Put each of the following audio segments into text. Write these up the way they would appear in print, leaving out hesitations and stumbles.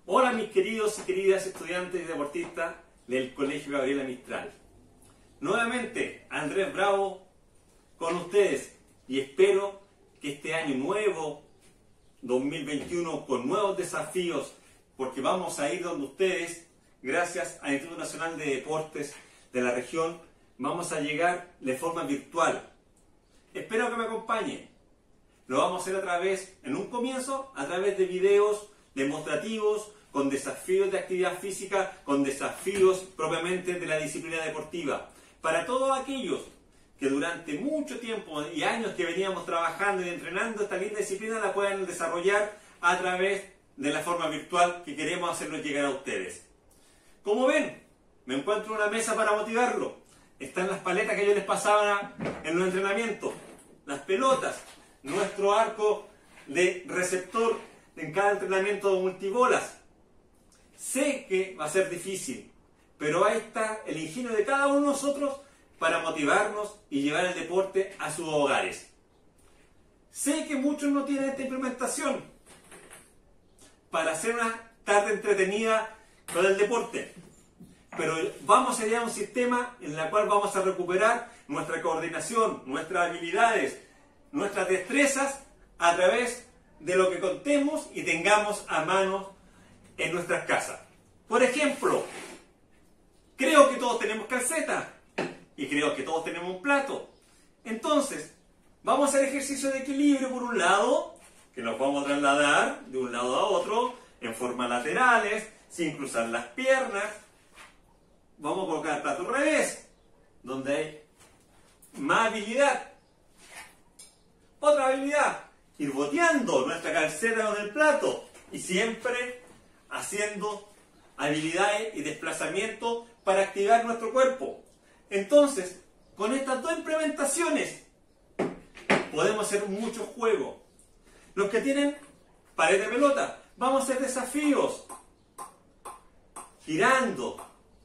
Hola mis queridos y queridas estudiantes y deportistas del Colegio Gabriela Mistral. Nuevamente Andrés Bravo con ustedes y espero que este año nuevo 2021 con nuevos desafíos, porque vamos a ir donde ustedes, gracias al Instituto Nacional de Deportes de la región, vamos a llegar de forma virtual. Espero que me acompañen. Lo vamos a hacer en un comienzo, a través de videos demostrativos, con desafíos de actividad física, con desafíos propiamente de la disciplina deportiva. Para todos aquellos que durante mucho tiempo y años que veníamos trabajando y entrenando esta linda disciplina, la puedan desarrollar a través de la forma virtual que queremos hacernos llegar a ustedes. Como ven, me encuentro en una mesa para motivarlo. Están las paletas que yo les pasaba en los entrenamientos, las pelotas, nuestro arco de receptor en cada entrenamiento de multibolas. Sé que va a ser difícil, pero ahí está el ingenio de cada uno de nosotros para motivarnos y llevar el deporte a sus hogares. Sé que muchos no tienen esta implementación para hacer una tarde entretenida con el deporte, pero vamos a llegar a un sistema en el cual vamos a recuperar nuestra coordinación, nuestras habilidades, nuestras destrezas a través de lo que contemos y tengamos a mano en nuestras casas. Por ejemplo, creo que todos tenemos calceta y creo que todos tenemos un plato. Entonces, vamos a hacer ejercicio de equilibrio por un lado, que nos vamos a trasladar de un lado a otro en formas laterales, sin cruzar las piernas. Vamos a colocar el plato al revés, donde hay más habilidad. Otra habilidad, ir boteando nuestra calceta con el plato y siempre haciendo habilidades y desplazamiento para activar nuestro cuerpo. Entonces, con estas dos implementaciones podemos hacer muchos juegos. Los que tienen pared de pelota, vamos a hacer desafíos girando,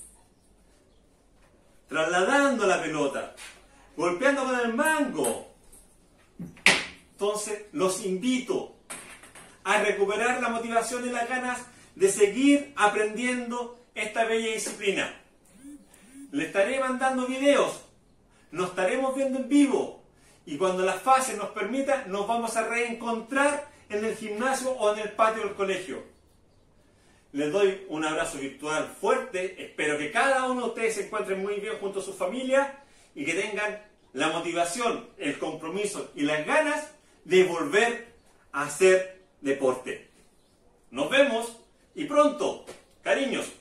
trasladando la pelota, golpeando con el mango. Entonces, los invito a recuperar la motivación y las ganas de seguir aprendiendo esta bella disciplina. Le estaré mandando videos, nos estaremos viendo en vivo y cuando las fases nos permitan nos vamos a reencontrar en el gimnasio o en el patio del colegio. Les doy un abrazo virtual fuerte, espero que cada uno de ustedes se encuentre muy bien junto a su familia y que tengan la motivación, el compromiso y las ganas de volver a hacer deporte. Nos vemos y pronto, cariños.